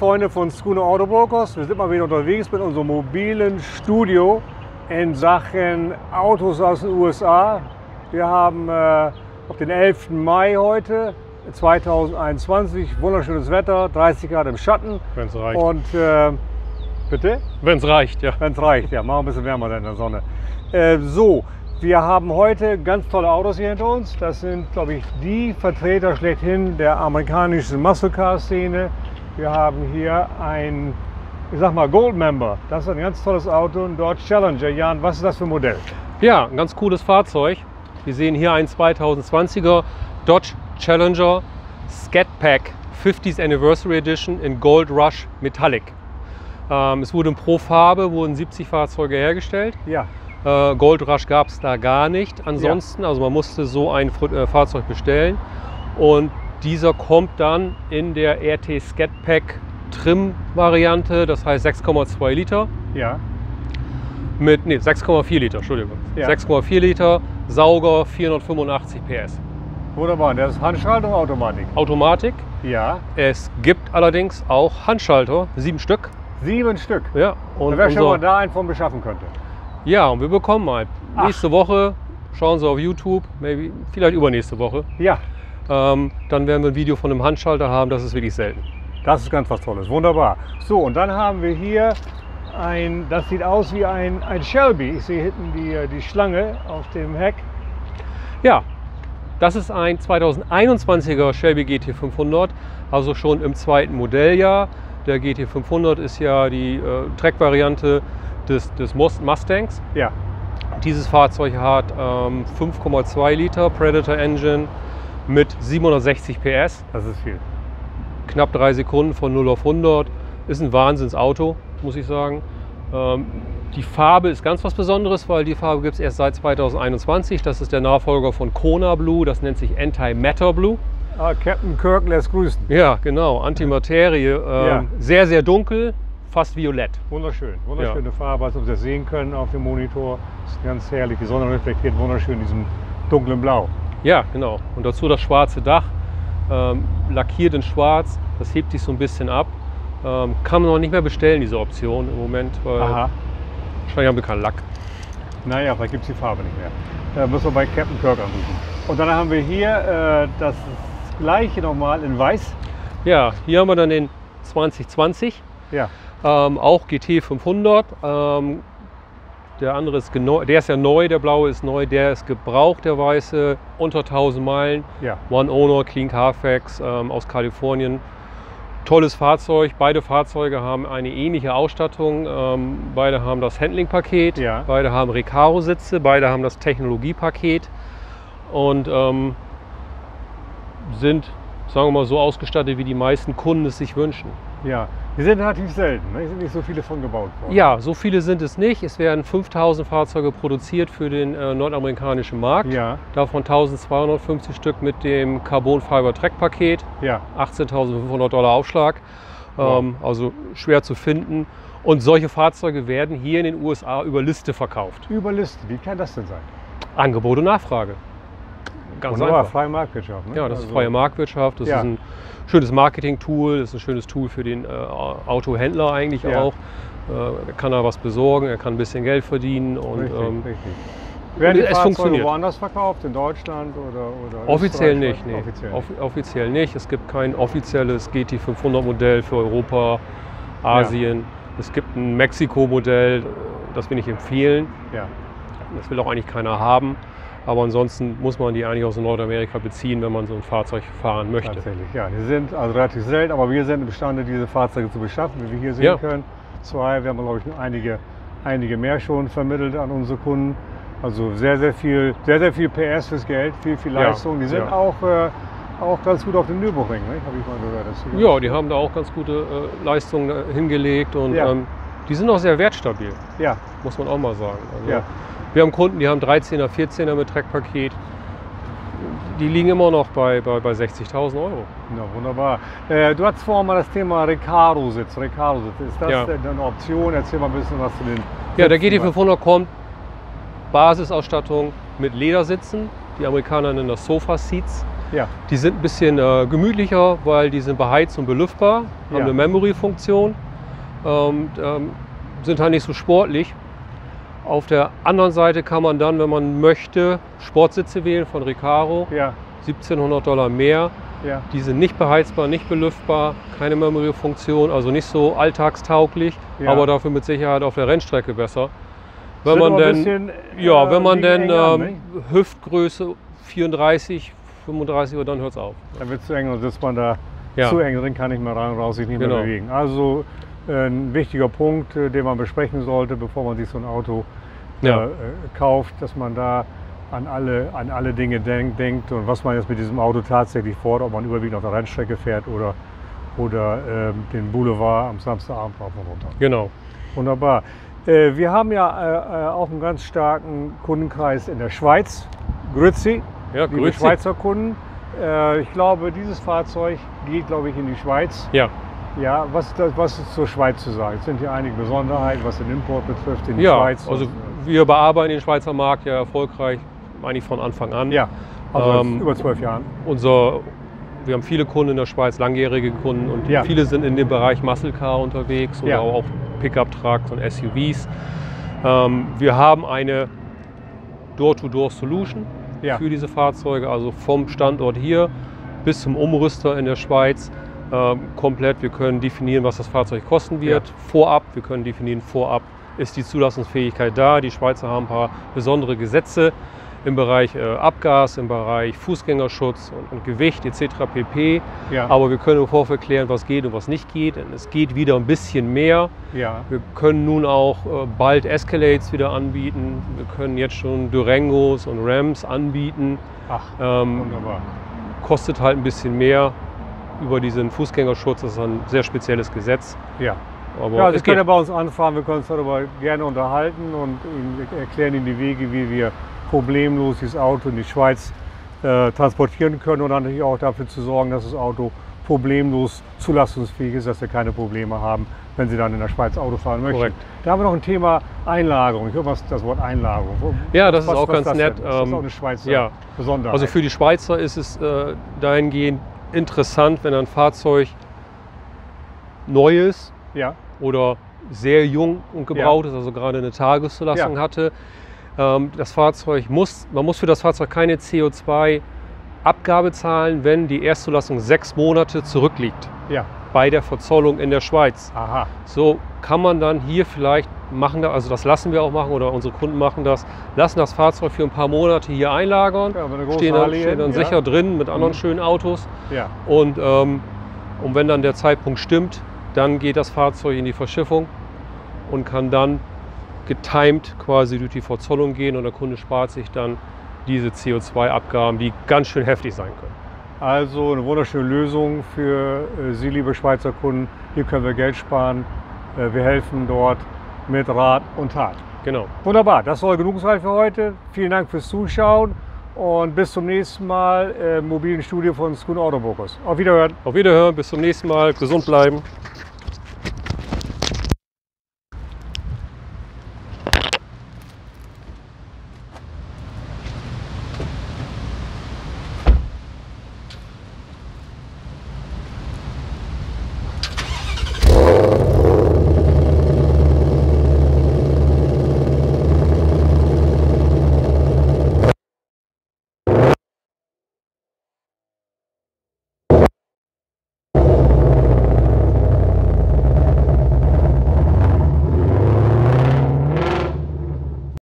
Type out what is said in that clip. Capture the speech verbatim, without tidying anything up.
Freunde von Schooner Autobrokers. Wir sind mal wieder unterwegs mit unserem mobilen Studio in Sachen Autos aus den U S A. Wir haben äh, auf den elften Mai heute, zweitausendeinundzwanzig, wunderschönes Wetter, dreißig Grad im Schatten. Wenn es reicht. Und äh, bitte? Wenn es reicht, ja. Wenn es reicht, ja, machen ein bisschen wärmer in der Sonne. Äh, so, wir haben heute ganz tolle Autos hier hinter uns. Das sind, glaube ich, die Vertreter schlechthin der amerikanischen Muscle Car Szene. Wir haben hier ein, ich sag mal, Goldmember. Das ist ein ganz tolles Auto, ein Dodge Challenger. Jan, was ist das für ein Modell? Ja, ein ganz cooles Fahrzeug. Wir sehen hier einen zweitausendzwanziger Dodge Challenger Scat Pack fiftieth Anniversary Edition in Gold Rush Metallic. Ähm, es wurde in Pro Farbe, wurden siebzig Fahrzeuge hergestellt. Ja. Äh, Gold Rush gab es da gar nicht. Ansonsten, ja. also man musste so ein äh, Fahrzeug bestellen. Und dieser kommt dann in der R T Scat Pack Trim Variante, das heißt sechs Komma zwei Liter. Ja. Mit, nee, sechs Komma vier Liter, Entschuldigung. Ja. sechs Komma vier Liter, Sauger, vierhundertfünfundachtzig P S. Wunderbar, das ist Handschaltung, Automatik. Automatik. Ja. Es gibt allerdings auch Handschalter, sieben Stück. Sieben Stück. Ja. Und wer schon unser, mal da einen von beschaffen könnte. ja, und wir bekommen mal Ach. nächste Woche, schauen Sie auf YouTube, maybe, vielleicht übernächste Woche. Ja. Ähm, dann werden wir ein Video von einem Handschalter haben, das ist wirklich selten. Das ist ganz was Tolles, wunderbar. So, und dann haben wir hier ein, das sieht aus wie ein, ein Shelby. Ich sehe hinten die, die Schlange auf dem Heck. Ja, das ist ein zweitausendeinundzwanziger Shelby G T fünfhundert, also schon im zweiten Modelljahr. Der G T fünfhundert ist ja die äh, Track-Variante des, des Mustangs. Ja. Dieses Fahrzeug hat ähm, fünf Komma zwei Liter Predator Engine mit siebenhundertsechzig P S. Das ist viel. Knapp drei Sekunden von null auf hundert. Ist ein Wahnsinnsauto, muss ich sagen. Ähm, die Farbe ist ganz was Besonderes, weil die Farbe gibt es erst seit zweitausendeinundzwanzig. Das ist der Nachfolger von Kona Blue, das nennt sich Anti-Matter Blue. Ah, Captain Kirk lässt grüßen. Ja, genau, Antimaterie. Ähm, Ja. Sehr, sehr dunkel, fast violett. Wunderschön, wunderschöne Farbe, als ob Sie das sehen können auf dem Monitor. Das ist ganz herrlich, die Sonne reflektiert wunderschön in diesem dunklen Blau. Ja, genau. Und dazu das schwarze Dach, ähm, lackiert in schwarz, das hebt sich so ein bisschen ab. Ähm, kann man noch nicht mehr bestellen, diese Option im Moment, weil Aha. wahrscheinlich haben wir keinen Lack. Naja, vielleicht gibt es die Farbe nicht mehr. Da müssen wir bei Captain Kirk anrufen. Und dann haben wir hier äh, das gleiche nochmal in weiß. Ja, hier haben wir dann den zwanzig zwanzig, Ja. ähm, auch G T fünfhundert. Ähm, der andere ist, der ist ja neu, der blaue ist neu, der ist gebraucht, der weiße, unter tausend Meilen. Ja. One Owner, Clean Carfax ähm, aus Kalifornien. Tolles Fahrzeug, beide Fahrzeuge haben eine ähnliche Ausstattung. Ähm, beide haben das Handling-Paket, Ja. beide haben Recaro-Sitze, beide haben das Technologie-Paket und ähm, sind, sagen wir mal, so ausgestattet, wie die meisten Kunden es sich wünschen. Ja. Die sind relativ selten, ne? Es sind nicht so viele von gebaut worden. Ja, so viele sind es nicht. Es werden fünftausend Fahrzeuge produziert für den äh, nordamerikanischen Markt. Ja. Davon eintausendzweihundertfünfzig Stück mit dem Carbon Fiber Track Paket. Ja. achtzehntausendfünfhundert Dollar Aufschlag. Wow. Ähm, also schwer zu finden. Und solche Fahrzeuge werden hier in den U S A über Liste verkauft. Über Liste, wie kann das denn sein? Angebot und Nachfrage. Ganz Wunderbar, einfach. freie Marktwirtschaft. Ne? Ja, das ist Also- freie Marktwirtschaft. Das Ja. ist ein schönes Marketing-Tool. Das ist ein schönes Tool für den äh, Autohändler eigentlich Ja. auch. Äh, er kann da was besorgen, er kann ein bisschen Geld verdienen. Und, Richtig, ähm, richtig. Werden die es Fahrzeuge funktioniert. woanders verkauft, in Deutschland oder, oder Offiziell Österreich? nicht, nee. Offiziell Off nicht. offiziell nicht. Es gibt kein offizielles G T fünfhundert Modell für Europa, Asien. Es gibt ein Mexiko-Modell, das will ich empfehlen. Ja. Das will auch eigentlich keiner haben. Aber ansonsten muss man die eigentlich aus Nordamerika beziehen, wenn man so ein Fahrzeug fahren möchte. Tatsächlich, ja. Die sind also relativ selten, aber wir sind imstande, diese Fahrzeuge zu beschaffen, wie wir hier sehen Ja. können. Zwei, wir haben, glaube ich, einige, einige mehr schon vermittelt an unsere Kunden. Also sehr, sehr viel, sehr, sehr viel P S fürs Geld, viel, viel Ja, Leistung. Die sind ja. auch, äh, auch ganz gut auf dem Nürburgring, ne? Habe ich mal gehört. Das hier. Ja, die haben da auch ganz gute äh, Leistungen äh, hingelegt und Ja. ähm, die sind auch sehr wertstabil, Ja, muss man auch mal sagen. Also, Ja. Wir haben Kunden, die haben dreizehner, vierzehner mit Trackpaket. Die liegen immer noch bei, bei, bei sechzigtausend Euro. ja, wunderbar. Äh, du hattest vorhin mal das Thema Recaro-Sitz. Recaro-Sitz, ist das Ja. denn eine Option? Erzähl mal ein bisschen was zu den Ja, der G T Sitzen. fünfhundert kommt, Basisausstattung mit Ledersitzen. Die Amerikaner nennen das Sofa Seats. Ja. Die sind ein bisschen äh, gemütlicher, weil die sind beheizt und belüftbar, haben Ja. eine Memory-Funktion und ähm, sind halt nicht so sportlich. Auf der anderen Seite kann man dann, wenn man möchte, Sportsitze wählen von Recaro. Ja. siebzehnhundert Dollar mehr. Ja. Die sind nicht beheizbar, nicht belüftbar, keine Memory-Funktion, also nicht so alltagstauglich, Ja. aber dafür mit Sicherheit auf der Rennstrecke besser. Wenn Sind man aber ein denn, bisschen, ja, äh, wenn man liegen denn eng an, ähm, Hüftgröße vierunddreißig, fünfunddreißig Uhr, dann hört es auf. Da wird es zu eng und sitzt man da Ja. zu eng drin, kann nicht mehr rein, raus, sich nicht Genau. mehr bewegen. Also äh, ein wichtiger Punkt, äh, den man besprechen sollte, bevor man sich so ein Auto äh, Ja. äh, kauft, dass man da an alle, an alle Dinge denk, denkt und was man jetzt mit diesem Auto tatsächlich fordert, ob man überwiegend auf der Rennstrecke fährt oder, oder äh, den Boulevard am Samstagabend rauf und runter. Genau. Wunderbar. Äh, wir haben ja äh, auch einen ganz starken Kundenkreis in der Schweiz, Grüezi, Ja, liebe grüß dich. Schweizer Kunden. Äh, ich glaube, dieses Fahrzeug geht, glaube ich, in die Schweiz. Ja, Ja, was, ist das- was ist zur Schweiz zu sagen? Es sind hier einige Besonderheiten, was den Import betrifft in die ja Schweiz. also Und, wir bearbeiten den Schweizer Markt ja erfolgreich, eigentlich von Anfang an. äh, ja, also Ähm, über zwölf Jahren. Unser, wir haben viele Kunden in der Schweiz, langjährige Kunden, und Ja. viele sind in dem Bereich Muscle Car unterwegs oder Ja. auch Pickup-Trucks und S U Vs. Ähm, wir haben eine Door-to-Door-Solution Ja. für diese Fahrzeuge, also vom Standort hier bis zum Umrüster in der Schweiz. Ähm, komplett, wir können definieren, was das Fahrzeug kosten wird, Ja. vorab. Wir können definieren, vorab ist die Zulassungsfähigkeit da. Die Schweizer haben ein paar besondere Gesetze im Bereich äh, Abgas, im Bereich Fußgängerschutz und, und Gewicht et cetera pp. Ja. Aber wir können im Vorfeld klären, was geht und was nicht geht. Denn es geht wieder ein bisschen mehr. Ja, Wir können nun auch äh, bald Escalades wieder anbieten. Wir können jetzt schon Durangos und Rams anbieten. ach, Ähm, wunderbar. kostet halt ein bisschen mehr über diesen Fußgängerschutz. Das ist ein sehr spezielles Gesetz. Ja. Aber Ja, Sie es können ja geht. bei uns anfahren, wir können uns darüber gerne unterhalten und Ihnen erklären Ihnen die Wege, wie wir problemlos dieses Auto in die Schweiz äh, transportieren können und dann natürlich auch dafür zu sorgen, dass das Auto problemlos zulassungsfähig ist, dass wir keine Probleme haben, wenn Sie dann in der Schweiz Auto fahren möchten. Korrekt. Da haben wir noch ein Thema Einlagerung. Ich höre was, das Wort Einlagerung. Wo- Ja, das was- ist auch was ganz das nett. denn? Ist das Ähm, auch eine Schweizer ja. Besonderheit? Also für die Schweizer ist es äh, dahingehend interessant, wenn ein Fahrzeug neu ist ja, oder sehr jung und gebaut ist, also gerade eine Tageszulassung Ja. hatte. Ähm, das Fahrzeug muss, man muss für das Fahrzeug keine C O zwei Abgabe zahlen, wenn die Erstzulassung sechs Monate zurückliegt ja, bei der Verzollung in der Schweiz. aha, So kann man dann hier vielleicht machen, also das lassen wir auch machen oder unsere Kunden machen das, lassen das Fahrzeug für ein paar Monate hier einlagern, Ja, aber eine große stehen dann, Halle stehen dann hin, ja. sicher drin mit anderen Mhm. schönen Autos ja, und, ähm, und wenn dann der Zeitpunkt stimmt, dann geht das Fahrzeug in die Verschiffung und kann dann getimed quasi durch die Verzollung gehen und der Kunde spart sich dann diese C O zwei Abgaben, die ganz schön heftig sein können. also eine wunderschöne Lösung für äh, Sie, liebe Schweizer Kunden. Hier können wir Geld sparen. Äh, wir helfen dort mit Rat und Tat. Genau. Wunderbar, das soll genug sein für heute. Vielen Dank fürs Zuschauen und bis zum nächsten Mal im mobilen Studio von Skoon Autofocus. Auf Wiederhören. Auf Wiederhören, bis zum nächsten Mal, gesund bleiben.